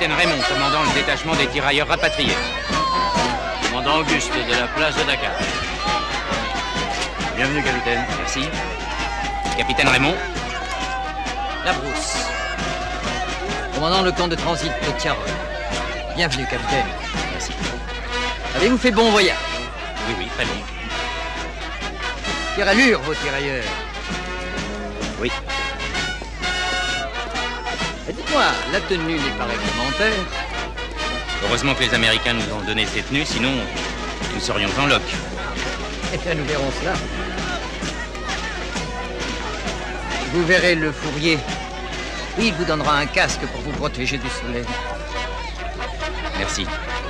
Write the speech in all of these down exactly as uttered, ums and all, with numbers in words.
Capitaine Raymond, commandant le détachement des tirailleurs rapatriés. Commandant Auguste de la place de Dakar. Bienvenue, capitaine. Merci. Capitaine Raymond. La Brousse. Commandant le camp de transit de Tiarol. Bienvenue, capitaine. Merci. Avez-vous fait bon voyage? Oui, oui, très bon. Quelle allure, vos tirailleurs? Oui. Dites-moi, la tenue n'est pas réglementaire? Heureusement que les Américains nous ont donné ces tenues, sinon nous serions en loc. Eh bien, nous verrons cela. Vous verrez le fourrier. Oui, il vous donnera un casque pour vous protéger du soleil. Merci.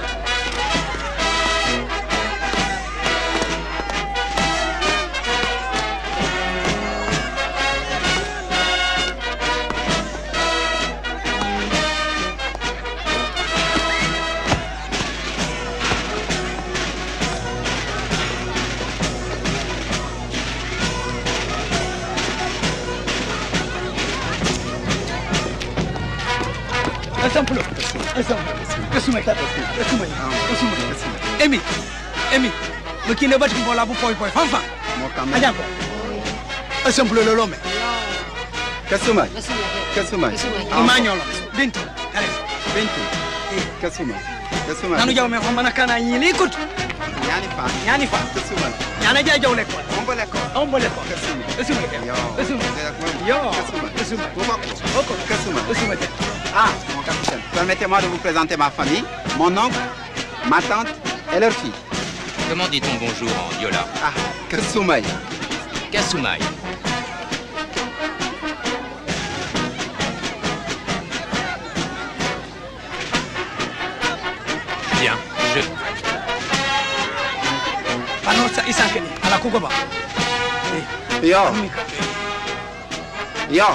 Exemple, exemple. Kesuma, kesuma, kesuma. Emi, Emi. Le qui ne va pas la bouffe pour enfin. Allez encore. Exemple le l'homme. Kesuma, kesuma. Emmanuel, Bintou, allez. Bintou, kesuma, kesuma. Nanu jaw me xamana kana ñi écoute. Yani fa, yani fa. kesuma. Yana ja jaw l'école. On va l'école. On va l'école. Kesuma. Kesuma. Yo. Kesuma. Yo. Kesuma. Kesuma. Oko, kesuma. Kesuma. Ah, mon capitaine, permettez-moi de vous présenter ma famille, mon oncle, ma tante et leur fille. Comment dit-on bonjour en Diola? Ah, Kasumay. Kasumay. Bien, je... Ah non, ça, il s'en connaît. À la Koukoba. Yo. Yo.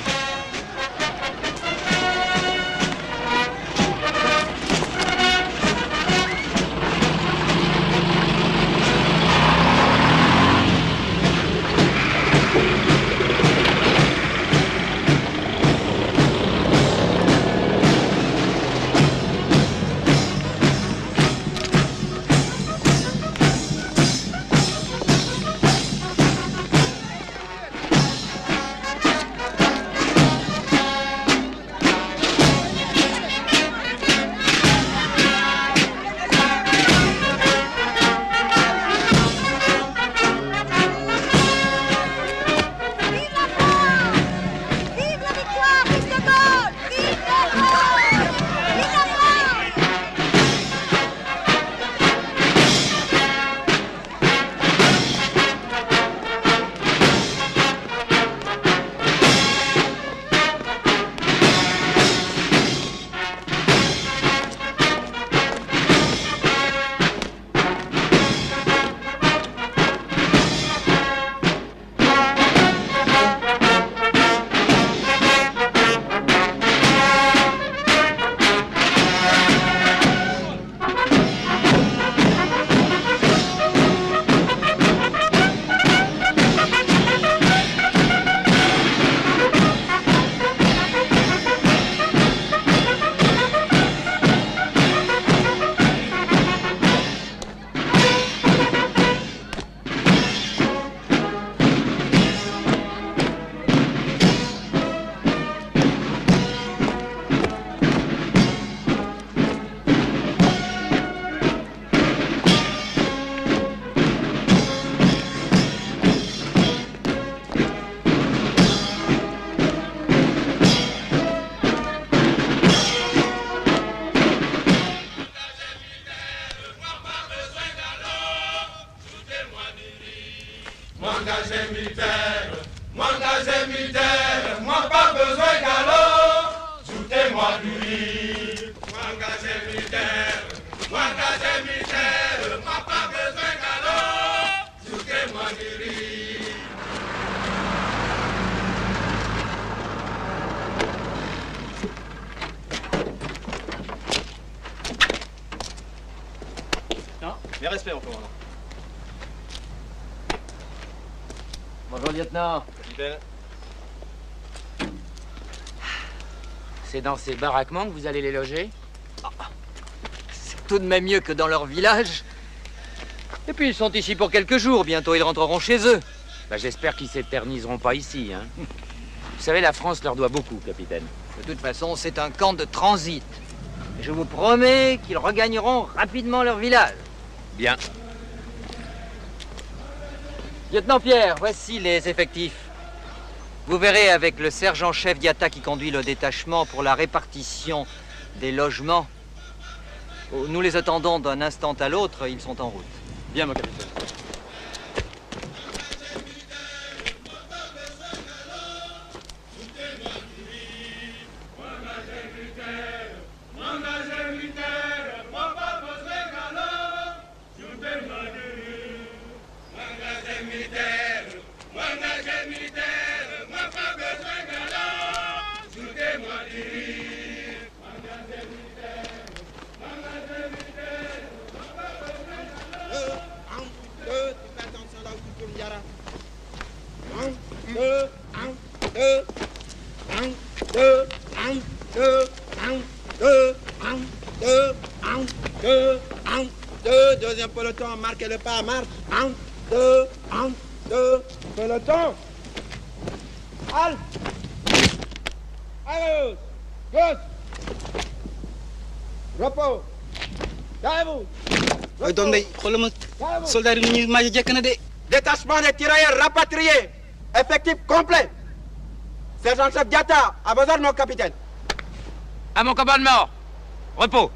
M'engager militaire, m'engager militaire, moi pas besoin galop, shootez-moi du riz. M'engager militaire, m'engager militaire, moi pas besoin galop, shootez-moi du riz. Non, mes respects, mon commandant. Bonjour, lieutenant. Capitaine. C'est dans ces baraquements que vous allez les loger? C'est tout de même mieux que dans leur village. Et puis ils sont ici pour quelques jours, bientôt ils rentreront chez eux. Bah, j'espère qu'ils s'éterniseront pas ici, hein. Vous savez, la France leur doit beaucoup, capitaine. De toute façon, c'est un camp de transit. Et je vous promets qu'ils regagneront rapidement leur village. Bien. Lieutenant Pierre, voici les effectifs. Vous verrez avec le sergent-chef Diatta qui conduit le détachement pour la répartition des logements. Nous les attendons d'un instant à l'autre, ils sont en route. Bien, mon capitaine. Deuxième peloton, marquez le pas, marche. Un, deux, un, deux, peloton. Halte. À gauche. Gauche. Repos. Derrière vous. Détachement des tirailleurs rapatriés. Effectif complet. Sergent-chef Diatta, à vos ordres, mon capitaine. À mon commandement. Repos.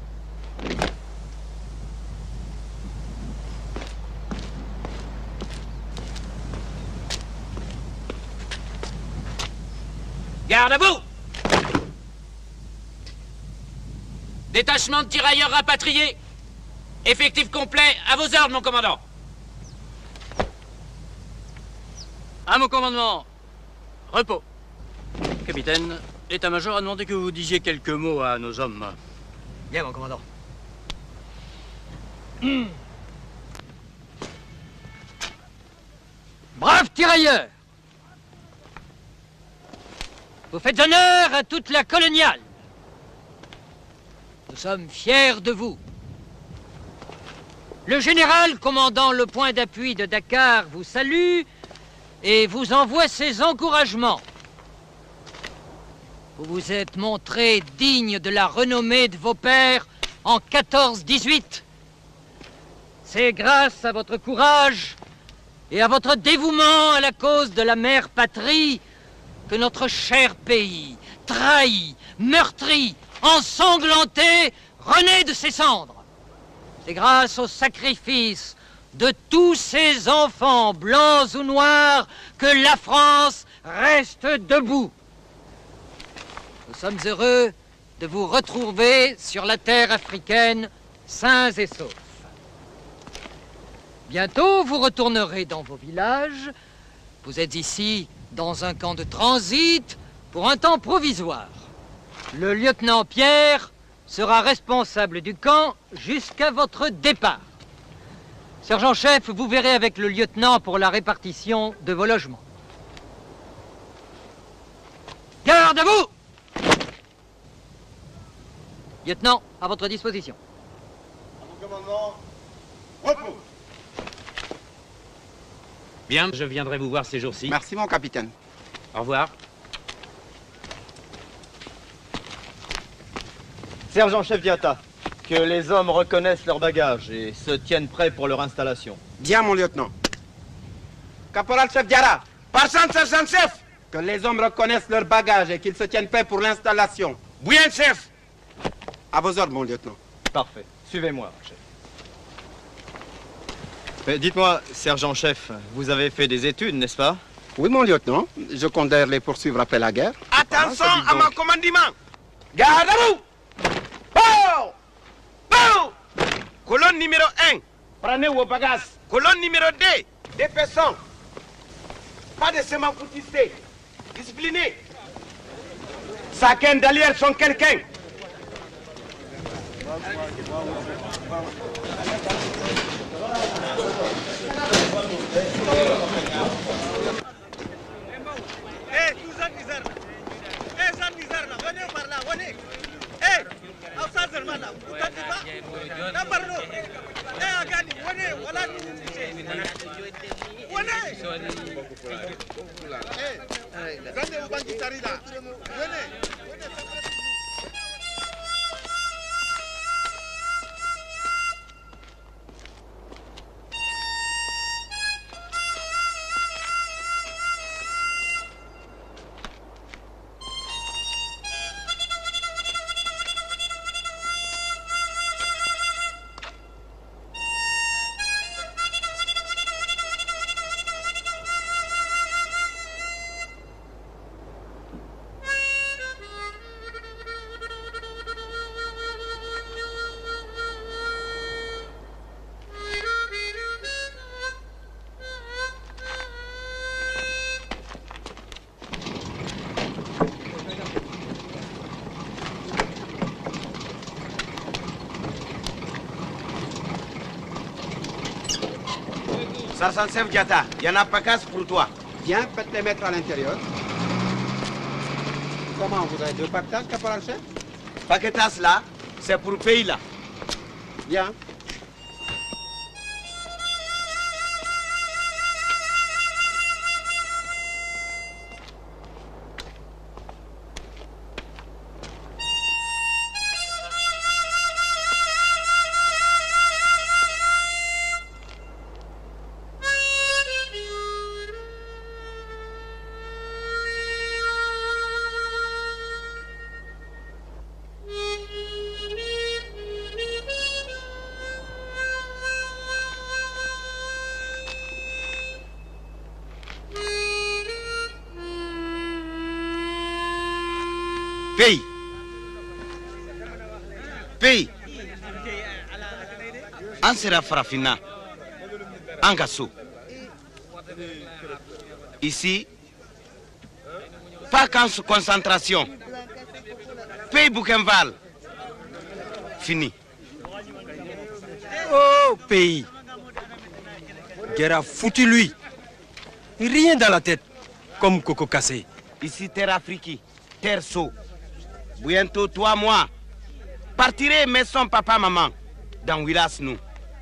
Garde à vous! Détachement de tirailleurs rapatriés. Effectif complet, à vos ordres, mon commandant. À mon commandement. Repos. Capitaine, l'état-major a demandé que vous disiez quelques mots à nos hommes. Bien, mon commandant. Braves tirailleurs! Vous faites honneur à toute la coloniale. Nous sommes fiers de vous. Le général commandant le point d'appui de Dakar vous salue et vous envoie ses encouragements. Vous vous êtes montré digne de la renommée de vos pères en quatorze dix-huit. C'est grâce à votre courage et à votre dévouement à la cause de la mère patrie que notre cher pays, trahi, meurtri, ensanglanté, renaît de ses cendres. C'est grâce au sacrifice de tous ces enfants, blancs ou noirs, que la France reste debout. Nous sommes heureux de vous retrouver sur la terre africaine, sains et saufs. Bientôt, vous retournerez dans vos villages. Vous êtes ici dans un camp de transit pour un temps provisoire. Le lieutenant Pierre sera responsable du camp jusqu'à votre départ. Sergent-chef, vous verrez avec le lieutenant pour la répartition de vos logements. Garde à vous! Lieutenant, à votre disposition. À mon commandement, repos. Bien, je viendrai vous voir ces jours-ci. Merci, mon capitaine. Au revoir. Sergent-chef Diatta, que les hommes reconnaissent leur bagage et se tiennent prêts pour leur installation. Bien, mon lieutenant. Caporal-chef Diarra, par chance, sergent-chef, que les hommes reconnaissent leur bagage et qu'ils se tiennent prêts pour l'installation. Bien, chef. À vos ordres, mon lieutenant. Parfait. Suivez-moi, chef. Mais dites-moi, sergent-chef, vous avez fait des études, n'est-ce pas? Oui, mon lieutenant. Je compte d'ailleurs les poursuivre après la guerre. Attention à mon commandement. Garde à vous. Oh! Oh! Colonne numéro un. Prenez vos bagages. Colonne numéro deux. Des personnes. Pas de semences foutissées. Disciplinés. Chacun derrière son quelqu'un. Eh, tous en misère. Eh, en misère là. Venez par là, venez. Eh, au Sergent Chef Diatta, il y en a pas casse pour toi. Viens, faites les mettre à l'intérieur. Comment, vous avez deux paquetages, caporal chef? Paquetas là, c'est pour le pays là. Bien. Pays. Pays. An sera Farafina. An Gasso. Ici, pas qu'en sous concentration. Pays Bouquenval. Fini. Oh, pays. Guerre a foutu lui. Rien dans la tête, comme Coco Cassé. Ici, terre africaine, terre saut. Bientôt, toi, moi, partirai mais son papa, maman, dans Willas, nous.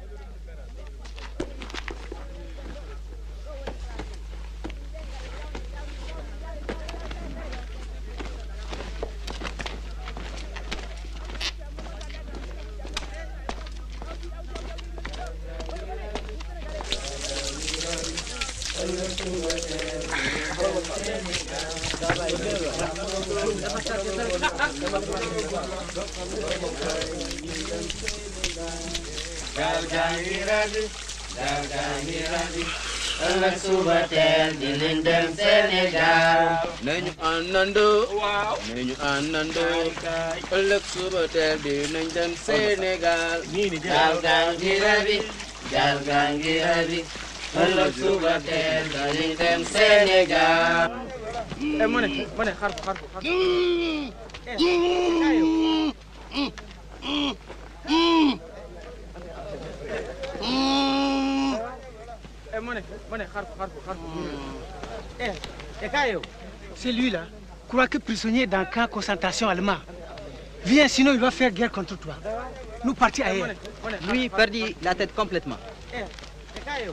Nañu àndandoo nañu àndandoo ëllëg suba teel bi nañ dem Sénégal gaal gaa ngi rabi gaal gaa ngi rabi ëllëg suba teel dañuy dem Sénégal. Eh, mone mone xar ko xar ko xar ko. Eh, mone mone xar ko xar ko xar ko. Eh, eh, Kayo, c'est lui là, croit que prisonnier dans le camp de concentration allemand. Viens, sinon il va faire guerre contre toi. Nous partir ailleurs. Lui perdit la tête complètement. Eh, eh, Kayo.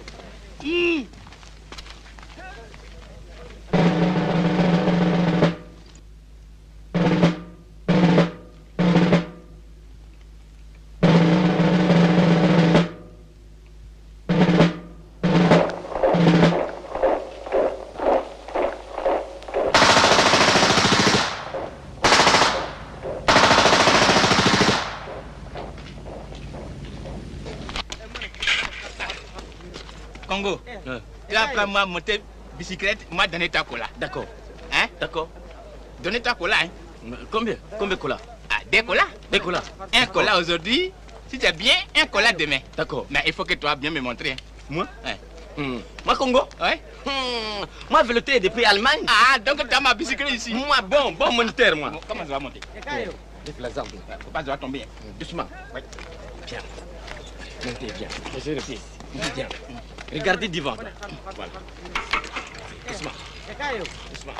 Congo, euh. tu vas prendre moi monter bicyclette, moi donner ta cola. D'accord. Hein? D'accord. Donner ta cola, hein? Combien? Combien de cola? Ah, des colas? Des colas. Un cola aujourd'hui, si tu es bien, un cola demain. D'accord. Mais il faut que toi bien me montrer. Hein? Moi? Ouais. Mmh. Moi, Congo? Ouais. Mmh. Moi, je le depuis Allemagne. Ah, donc tu as ma bicyclette ici? Moi, bon, bon moniteur, moi. Bon, comment ça va monter? Avec la zarbe. Faut pas que ça va tomber. Mmh. Doucement. Ouais. Viens. Montez, viens. J'ai le pied. Viens. Regardez devant. Voilà. Doucement. Doucement.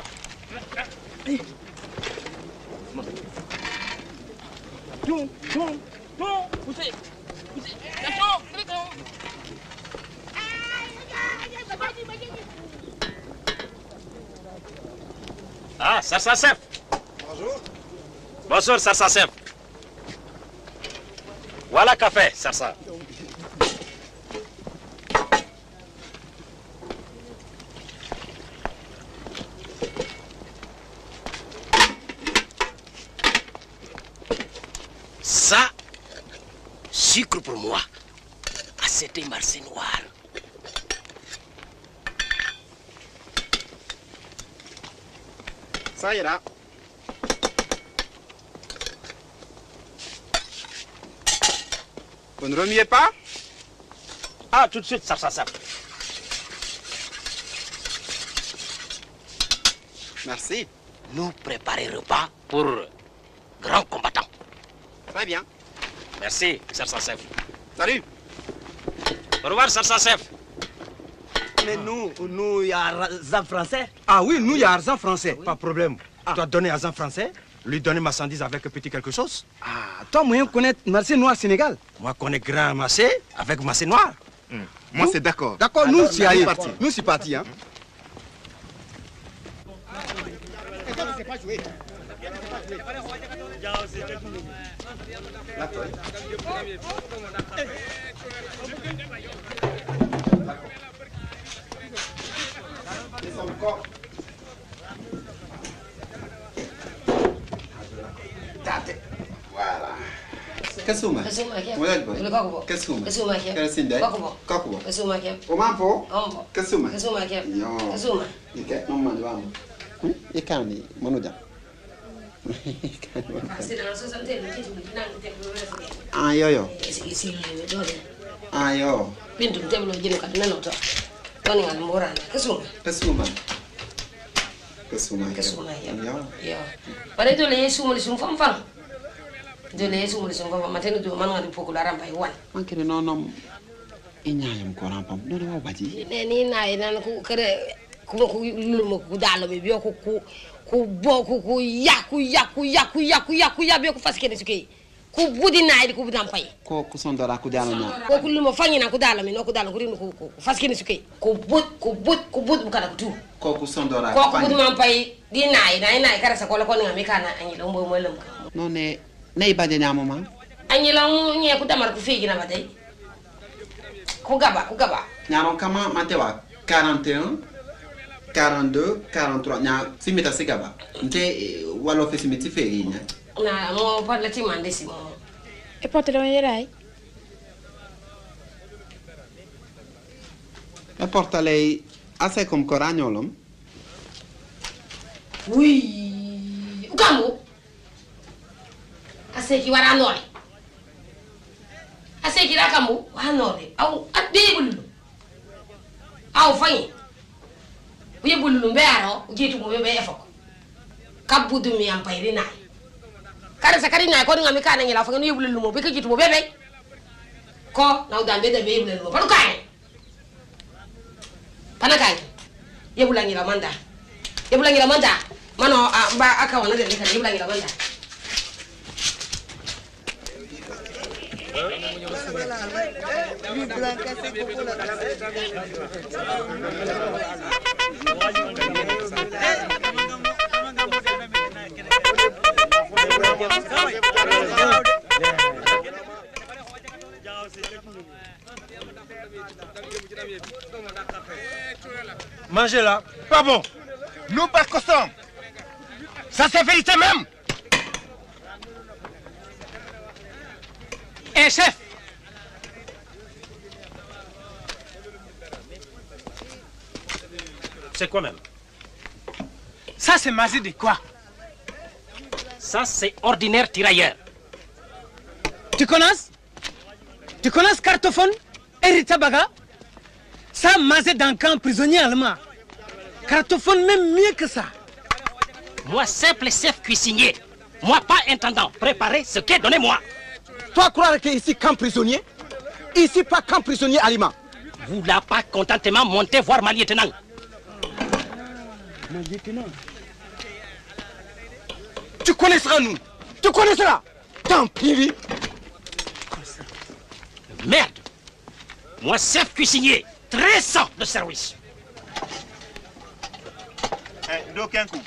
Doucement. Tourne, tourne, tourne. Poussez. Poussez. Attention, attention. Ah, Sarsassef. Bonjour. Bonjour, Sarsassef. Voilà café, Sarsa. Ça, sucre pour moi. Ah, c'était marché noir. Ça ira. Vous ne remuez pas? Ah, tout de suite, ça, ça, ça. Merci. Nous préparer repas pour grand combattant. Très bien. Merci, Sarsasef. Salut. Au revoir, Sarsasef. Mais nous, nous, il y a argent français. Ah oui, nous, il y a argent français. Pas de problème. Tu dois donner argent français, lui donner marchandise avec un petit quelque chose. Ah, toi, moyen connaître marché noir Sénégal. Moi, connais grand marché avec marché noir. Mmh. Moi, c'est d'accord. D'accord, nous, c'est allé. parti. Nous, c'est parti. Hein. Voilà. Kasuma. Kasuma kia. Mulai boy. Mulai kau bo. Kasuma. Kasuma kia. Kasindai. Kau bo. Kau bo. Kasuma kia. Omampo. Ombo. Kasuma. Kasuma kia. Yo. Kasuma. Ike, no man wamo. Ikan ni manuja. Ah yo yo. Ah yo. Pintu teblo jino kadina no to. Toni ngal morana. Kasuma. Kasuma. Kasuma. Kasuma ya. Yo. Yo. Pare to le sumo le sum fam fam. De le sumo le sum fam mateno do man ngal pokula rampai wan. Mankere no nom inyayam ko rampam. No no baji. Ne ni na ina ku kare ku ku lumo ku dalo be biyo ku ku ku bo ku ku ya ku ya ku ya ku ya ku ya ku ya be ku faskene suke. Ku budi na idi ku budam pay. Ko ku sondora ku dalo nya. Ko ku lumo fangina ku dalo mi no ku dalo ku rin ku ku faskene suke. Ku bud ku bud ku bud bu kada ku tu. Ko ku sondora. Ko ku budi man pay di na ina ina kara sa ko la ko ngami kana anyi lo mbo mo lum. No ne ne baje nyamo ma. Anyi lo nye ku damar ku figi na batay. Ku gaba ku gaba. Nyaro kama matewa quarante et un quarante-deux, quarante-trois. Nya simita sigaba. Nte walo fe simiti feri nya. Na mo parla ti mande si mo. E porta lo yerai? E porta lei assai come coragnolo. Ui, ukamu. Assai ki wara nore. Assai ki rakamu wa nore. Au adde bulu. Au fanyi. Uye bulu mbero, ujitu mo bebe efok. Kabudu mi ampairi na. Kare sakari na ko ngami kana ngila fa ngani bulu mo be ka jitu mo bebe. Ko na udambe da be bulu mo. Panu kai. Pana kai. Ye bulu ngila manda. Ye bulu ngila manda. Mano ba aka wana de ka ye bulu ngila manda. Mangez là. Pas bon. Nous pas cossons. Ça c'est vérité même. Eh chef. C'est quoi même? Ça c'est masé de quoi? Ça c'est ordinaire tirailleur. Tu connais? Tu connais Cartophone et Rita Baga? Ça masé d'un camp prisonnier allemand. Cartophone même mieux que ça. Moi simple chef cuisinier. Moi pas intendant. Préparez ce qu'est, donnez-moi. Toi croire que ici camp prisonnier? Ici pas camp prisonnier aliment. Vous n'avez pas contentement monté voir ma lieutenant. Ma lieutenant. Tu connaîtras nous. Tu connaîtras. Tant pis. Merde. Moi chef cuisinier. Très sans de service. d'aucun coup.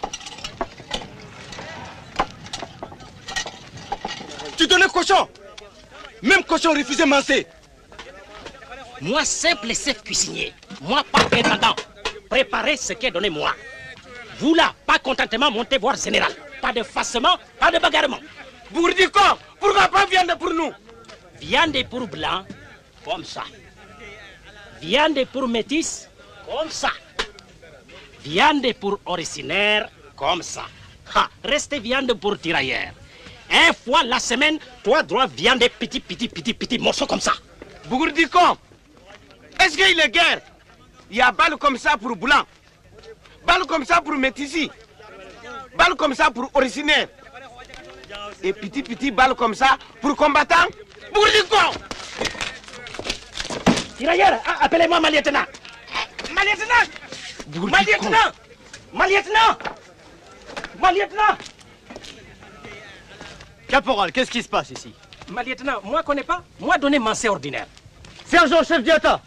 Tu donnais cochon. Même cochon refusait manger. Moi, simple chef cuisinier. Moi, pas intendant. Préparez ce qui est donné moi. Vous là, pas contentement monter voir général. Pas de fassement, pas de bagarrement. Bourdico, pourquoi pas viande pour nous? Viande pour blanc, comme ça. Viande pour métis, comme ça. Viande pour originaire, comme ça. Ha, restez viande pour tirailleur. Un fois la semaine, toi droit viande petit, petit, petit, petit morceaux comme ça. Bourdico, est-ce qu'il est guerre? Il y a balle comme ça pour blanc, balle comme ça pour métissi, balle comme ça pour originaire, et petit petit balle comme ça pour combattant. Bourdico! Tirailleur, appelez-moi ma lieutenant. Ma lieutenant! Ma lieutenant! Ma lieutenant! Ma lieutenant! Caporal, qu'est-ce qui se passe ici? Ma lieutenant, moi connais pas. Moi donner mancé ordinaire. Sergent-chef Diata!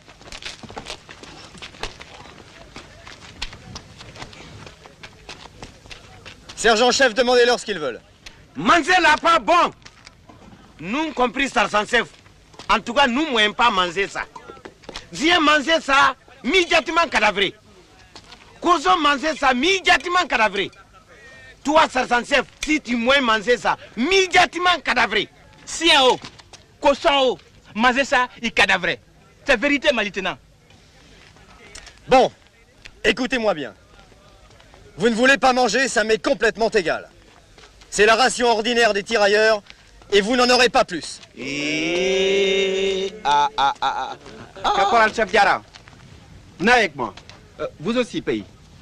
Sergent-chef, demandez-leur ce qu'ils veulent. Manger là pas bon. Nous compris sergent-chef. En tout cas, nous ne pouvons pas manger ça. Viens manger ça immédiatement cadavré. Cochon manger ça immédiatement cadavré. Toi, sergent-chef, si tu moins manger ça immédiatement cadavré. Si en haut, cochon en haut, manger ça et cadavré. C'est vérité, ma lieutenant. Bon, écoutez-moi bien. Vous ne voulez pas manger, ça m'est complètement égal. C'est la ration ordinaire des tirailleurs et vous n'en aurez pas plus. Et... Ah, ah, ah, ah. Caporal chef Diarra, venez avec moi. Euh, vous aussi, pays.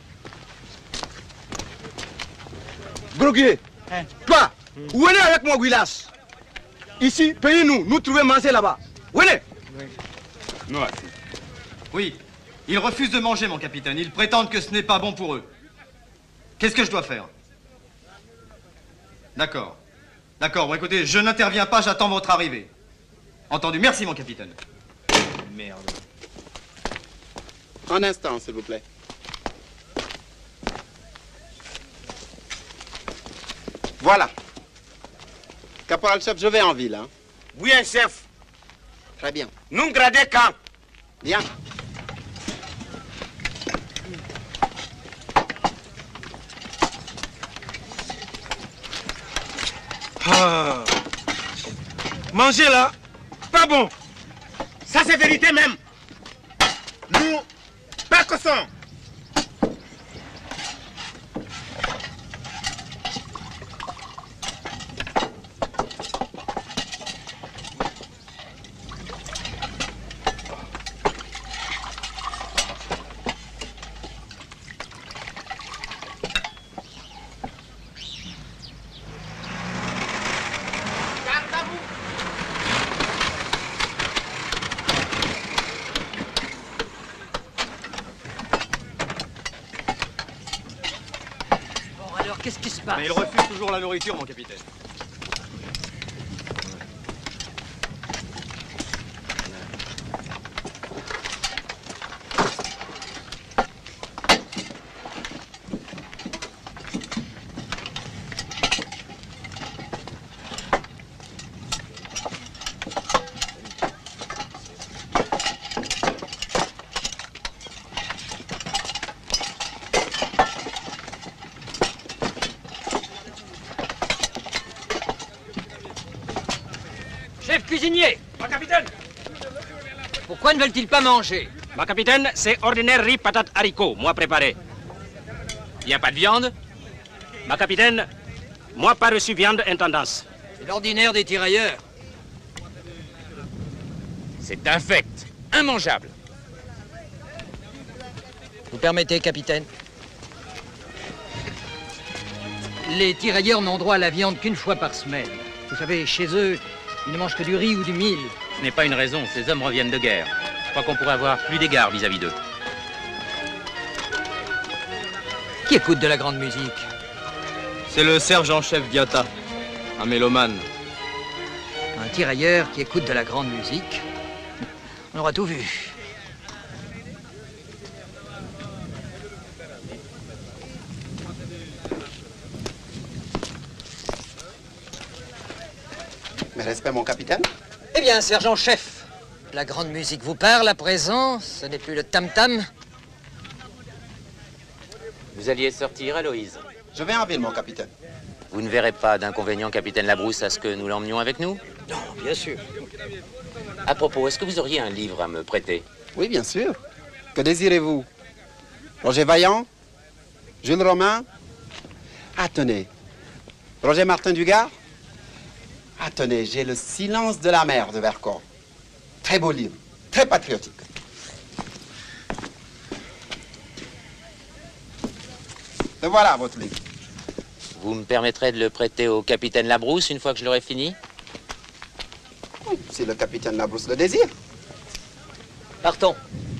Groguier, hein? Toi, venez avec moi, Guilas. Ici, payez-nous, nous trouvons manger là-bas. Venez. Oui. Oui, ils refusent de manger, mon capitaine. Ils prétendent que ce n'est pas bon pour eux. Qu'est-ce que je dois faire? D'accord. D'accord, bon écoutez, je n'interviens pas, j'attends votre arrivée. Entendu, merci mon capitaine. Merde. Un instant, s'il vous plaît. Voilà. Caporal chef, je vais en ville. Hein. Oui, un chef. Très bien. Nous gradez quand? Bien. Ah. Manger là, pas bon. Ça c'est vérité même. Nous, pas cochon. Qu'est-ce qui se passe? Mais ils refusent toujours la nourriture, mon capitaine. Chef cuisinier! Ma capitaine! Pourquoi ne veulent-ils pas manger? Ma capitaine, c'est ordinaire riz, patate, haricots, moi préparé. Il n'y a pas de viande? Ma capitaine, moi pas reçu viande intendance. C'est l'ordinaire des tirailleurs. C'est infect, immangeable. Vous permettez, capitaine? Les tirailleurs n'ont droit à la viande qu'une fois par semaine. Vous savez, chez eux, ils ne mangent que du riz ou du mil. Ce n'est pas une raison, ces hommes reviennent de guerre. Je crois qu'on pourrait avoir plus d'égard vis-à-vis d'eux. Qui écoute de la grande musique? C'est le sergent-chef Diata, un mélomane. Un tirailleur qui écoute de la grande musique. On aura tout vu. respect, mon capitaine. Eh bien, sergent-chef, la grande musique vous parle à présent, ce n'est plus le tam-tam. Vous alliez sortir, Aloïse? Je vais en ville, mon capitaine. Vous ne verrez pas d'inconvénient, capitaine Labrousse, à ce que nous l'emmenions avec nous? Non, bien sûr. À propos, est-ce que vous auriez un livre à me prêter? Oui, bien sûr. Que désirez-vous? Roger Vaillant? Jules Romain? Ah, tenez. Roger Martin Dugard? Ah, tenez, j'ai Le silence de la mer de Vercors. Très beau livre, très patriotique. Et voilà votre livre. Vous me permettrez de le prêter au capitaine Labrousse une fois que je l'aurai fini? Oui, si le capitaine Labrousse le désire. Partons.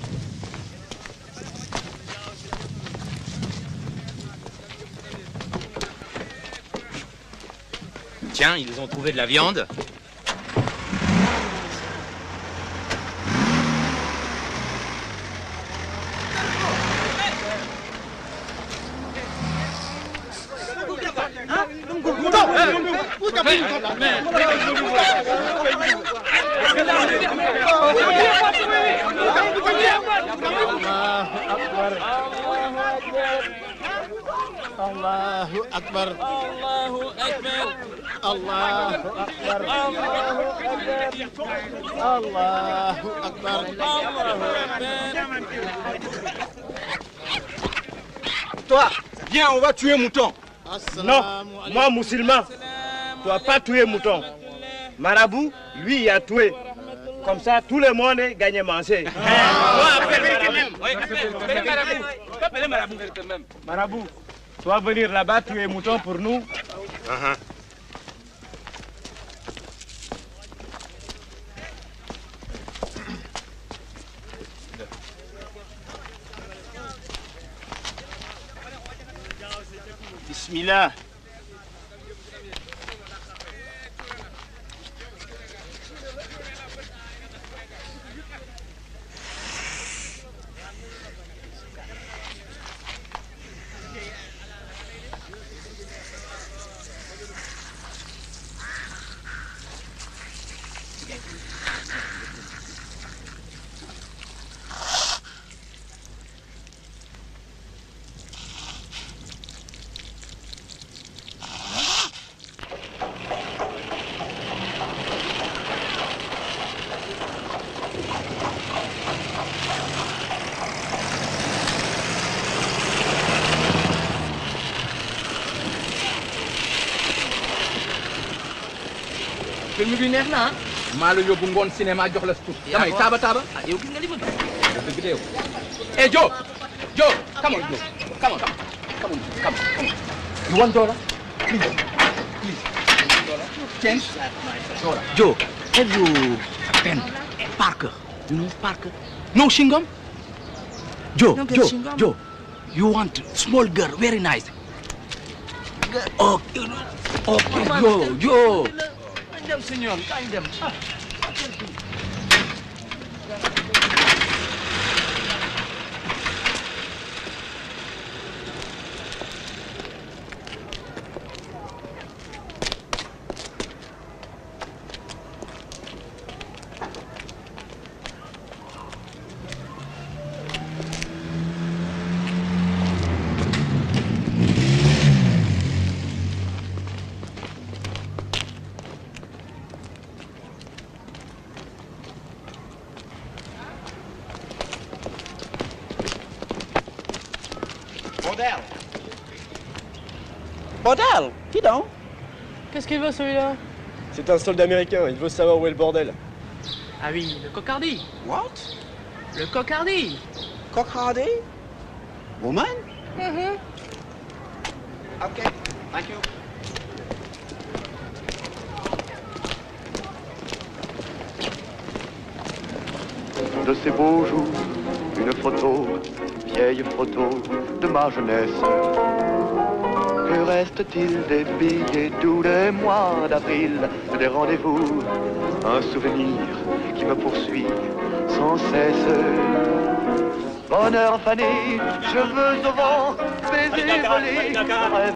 Tiens, ils ont trouvé de la viande. Allahu Akbar. Allahu Akbar. Allahu Akbar. Allahu Akbar. Toi, viens, on va tuer mouton. Non, moi musulman, tu vas pas tuer mouton. Marabout, lui, il a tué. Comme ça, tout le monde gagne manger. Marabout, tu vas venir là-bas tuer mouton pour nous. Uh-huh. Bismillah. film bi neex na maa la yóbbu ngoon cinéma jox la tuut damay taaba taaba ah yow gis nga li ma dëgg de yow eh Joe Joe come on Joe come on come on come on come on you want dollar please please change dollar Joe have you pen Parker you know Parker no chewing-gum Joe Joe Joe you want small girl very nice okay okay Joe Joe dem señor kañ dem ah Baudel. Baudel, dis donc. Qu'est-ce qu'il veut celui-là? C'est un soldat américain, il veut savoir où est le bordel. Ah oui, le cocardi. What? Le cocardi. Cocardi? Woman? Mm-hmm. Ok, thank you. De ces beaux jours, une photo, vieille photo de ma jeunesse. Que reste-t-il des billets tous les mois d'avril, des rendez-vous, un souvenir qui me poursuit sans cesse. Bonheur fané, cheveux au vent, baisers volés,